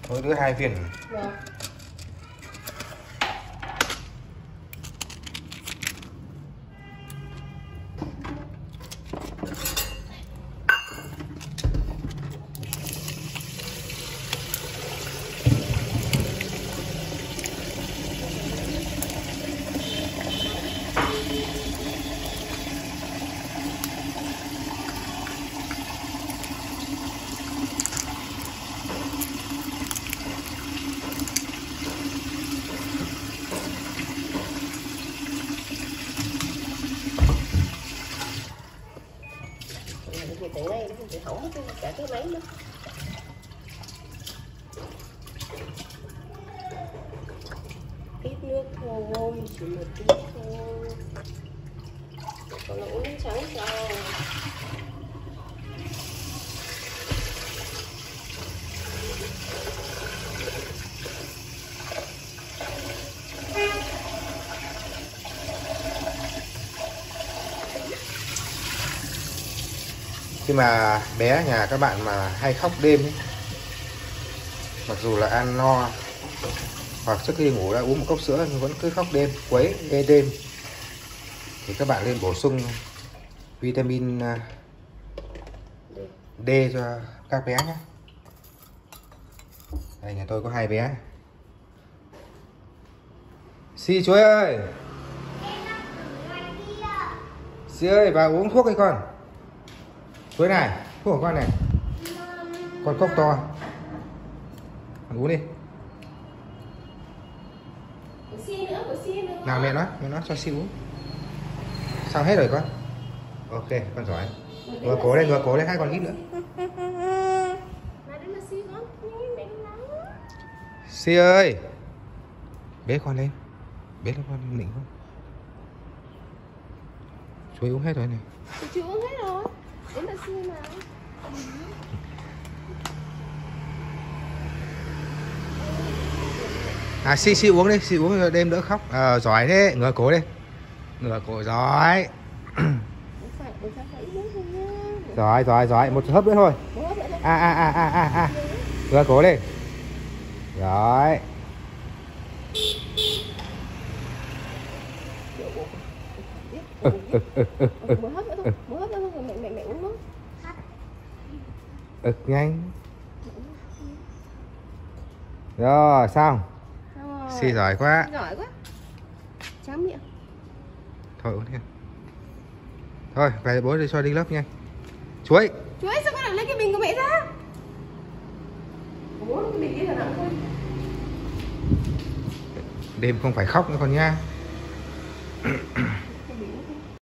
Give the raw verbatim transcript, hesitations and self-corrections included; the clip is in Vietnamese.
Mỗi đứa hai viên. Vâng. Từ đây nó không thể hỏng cái cả cái máy nữa. Ít nước thôi, chỉ một chút thôi. Còn là uống nước trắng sao? Khi mà bé nhà các bạn mà hay khóc đêm ấy, mặc dù là ăn no hoặc trước khi ngủ đã uống một cốc sữa nhưng vẫn cứ khóc đêm, quấy ê đêm, thì các bạn nên bổ sung vitamin D cho các bé nhé. Đây, nhà tôi có hai bé. Si chuối ơi, Si ơi, vào uống thuốc đi con. Chuối này, thuốc của con này, con cốc to, con uống đi. Nào mẹ nói, mẹ nói cho Si uống. Sao hết rồi con? Ok, con giỏi. Ngửa cổ lên, ngửa cổ lên, hai con hít nữa. Si ơi, bế con lên, bế lên con nịnh con. Chuối uống hết rồi này. Chuối uống hết rồi. Đến là Si mà. À, Si Si uống đi, Si uống đêm đỡ khóc. Ờ, à, giỏi thế, ngửa cổ đi. Ngửa cổ giỏi. Giỏi, giỏi, giỏi, một hớp nữa thôi. À, à, à, à, à, à. Ngửa cổ đi. Rồi. Ừ, ừ, ừ, ừ, ừ. Một hớp nữa thôi, một hớp nữa thôi, mẹ mẹ mẹ uống nước. Ừ, nhanh. Rồi, xong. Si giỏi quá. Giỏi quá. Chán miệng. Thôi uống đi. Thôi, về bố đi cho đi lớp nhanh. Chuối. Chuối, sao con lại lấy cái bình của mẹ ra? Bố cái bình đi là nặng thôi. Đêm không phải khóc nữa con nha.